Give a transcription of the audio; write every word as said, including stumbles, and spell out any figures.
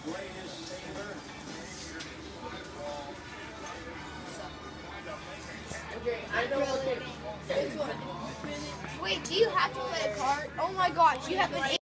Okay, I know what it is. Wait, do you have to play a card? Oh my gosh, you have an